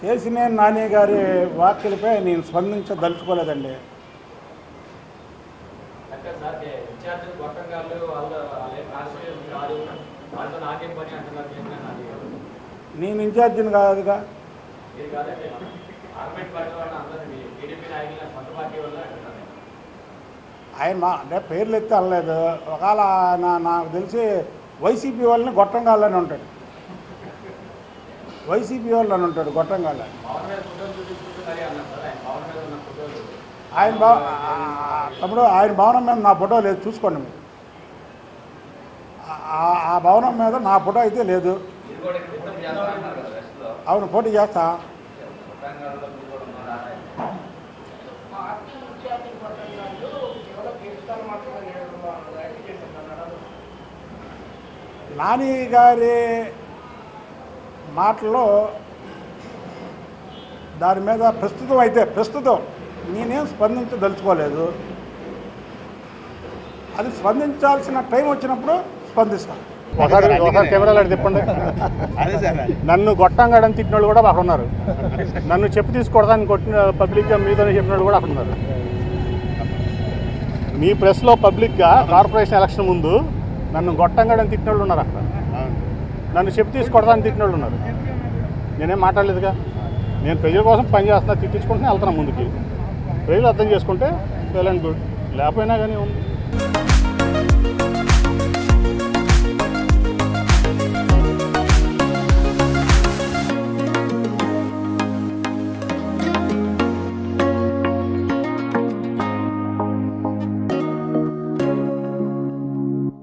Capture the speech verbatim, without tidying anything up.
కేసినేని నాని గారి వ్యాఖ్యలపై నేను స్పందించదలుచుకోలేదండి. నేను ఇన్ఛార్జిని కాదుగా. ఆయన మా అంటే పేర్లు ఎత్తే అనలేదు. ఒకవేళ నా నాకు తెలిసి వైసీపీ వాళ్ళని గొట్టంగాళ్ళని ఉంటాడు. వైసీపీ వాళ్ళని ఉంటాడు గొట్టంగాళ్ళని. ఆయన భవ తమ్ముడు ఆయన భవనం మీద నా ఫోటో లేదు, చూసుకోండి మీరు. ఆ భవనం మీద నా ఫోటో అయితే లేదు. అవును, పోటీ చేస్తా. నాని గారి మాటలో దాని మీద ప్రస్తుతం అయితే ప్రస్తుతం నేనేం స్పందించదలుచుకోలేదు. అది స్పందించాల్సిన టైం వచ్చినప్పుడు స్పందిస్తాను. ఒకసారి ఒకసారి కెమెరాలు తిప్పండి. నన్ను గొట్టంగాడని తిట్టిన వాళ్ళు కూడా అక్కడ ఉన్నారు. నన్ను చెప్పు తీసుకోవడానికి కొట్టిన పబ్లిక్గా మీతోనే చెప్పిన వాళ్ళు కూడా అక్కడ ఉన్నారు. మీ ప్రెస్లో పబ్లిక్గా కార్పొరేషన్ ఎలక్షన్ ముందు నన్ను గొట్టంగాడని తిట్టిన వాళ్ళు ఉన్నారు. అక్కడ నన్ను చెప్పు తీసుకోవడానికి తిట్టిన వాళ్ళు ఉన్నారు. నేనేం మాట్లాడలేదుగా. నేను ప్రజల కోసం పని చేస్తున్నా, తిట్టించుకుంటున్నా వెళ్తున్నా ముందుకి. ప్రజలు అర్థం చేసుకుంటే వెల్ అండ్ గుడ్, లేకపోయినా కానీ ఉంది.